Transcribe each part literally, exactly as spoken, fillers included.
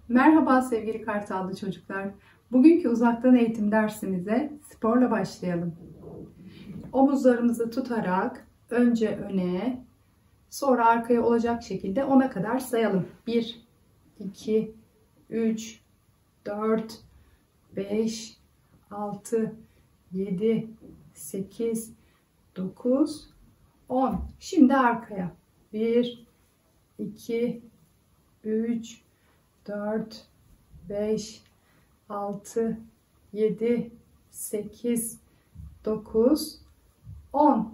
Merhaba sevgili Kartallı çocuklar. Bugünkü uzaktan eğitim dersimize sporla başlayalım. Omuzlarımızı tutarak önce öne, sonra arkaya olacak şekilde ona kadar sayalım. bir, iki, üç, dört, beş, altı, yedi, sekiz, dokuz, on. Şimdi arkaya. bir, iki, üç, dört, beş, altı, yedi, sekiz, dokuz, on.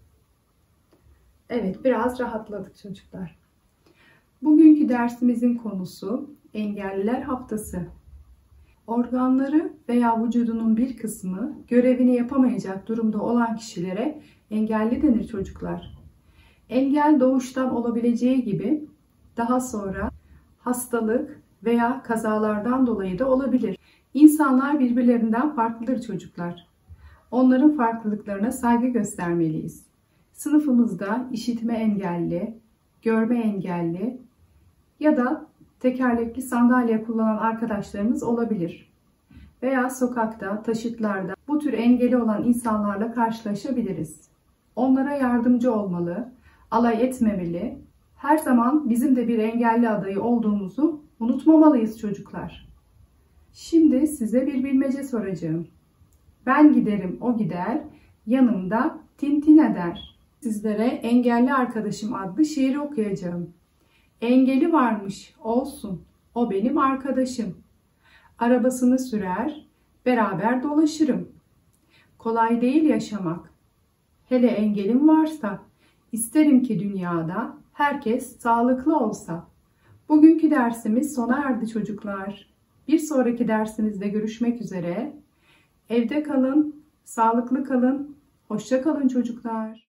Evet, biraz rahatladık çocuklar. Bugünkü dersimizin konusu engelliler haftası. Organları veya vücudunun bir kısmı görevini yapamayacak durumda olan kişilere engelli denir çocuklar. Engel doğuştan olabileceği gibi daha sonra hastalık veya kazalardan dolayı da olabilir. İnsanlar birbirlerinden farklıdır çocuklar. Onların farklılıklarına saygı göstermeliyiz. Sınıfımızda işitme engelli, görme engelli ya da tekerlekli sandalye kullanan arkadaşlarımız olabilir. Veya sokakta, taşıtlarda bu tür engeli olan insanlarla karşılaşabiliriz. Onlara yardımcı olmalı, alay etmemeli. Her zaman bizim de bir engelli adayı olduğumuzu unutmamalıyız çocuklar. Şimdi size bir bilmece soracağım. Ben giderim, o gider, yanımda tintin eder. Sizlere Engelli Arkadaşım adlı şiiri okuyacağım. Engeli varmış, olsun, o benim arkadaşım. Arabasını sürer, beraber dolaşırım. Kolay değil yaşamak. Hele engelim varsa, isterim ki dünyada herkes sağlıklı olsa. Bugünkü dersimiz sona erdi çocuklar. Bir sonraki dersimizde görüşmek üzere. Evde kalın, sağlıklı kalın, hoşça kalın çocuklar.